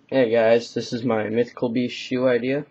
Hey guys, this is my Mythical Beast shoe idea.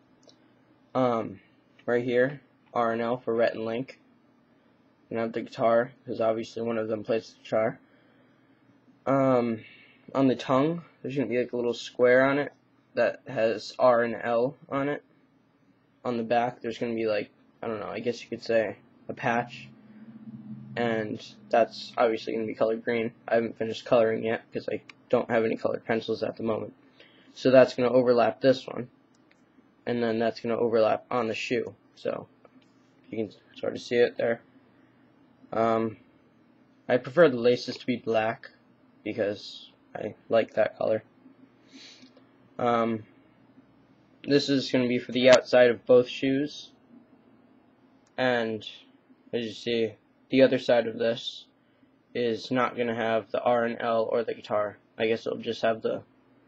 Right here, R and L for Rhett and Link. And I have the guitar, because obviously one of them plays the guitar. On the tongue, there's going to be like a little square on it that has R and L on it. On the back, there's going to be like, I don't know, I guess you could say a patch. And that's obviously going to be colored green. I haven't finished coloring yet, because I don't have any colored pencils at the moment. So that's going to overlap this one. And then that's going to overlap on the shoe. So you can sort of see it there. I prefer the laces to be black because I like that color. This is going to be for the outside of both shoes. And as you see, the other side of this is not going to have the R and L or the guitar. I guess it'll just have the,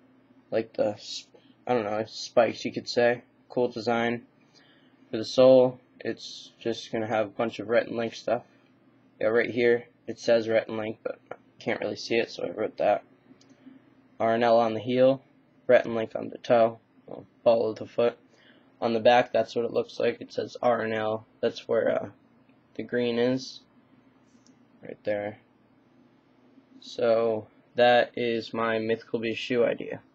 I don't know, spikes you could say. Cool design. For the sole, it's just going to have a bunch of Rhett and Link stuff. Yeah, right here it says Rhett and Link, but I can't really see it, so I wrote that. R and L on the heel, Rhett and Link on the toe, well, ball of the foot. On the back, that's what it looks like. It says R and L. That's where the green is, right there. So that is my Mythical Beast shoe idea.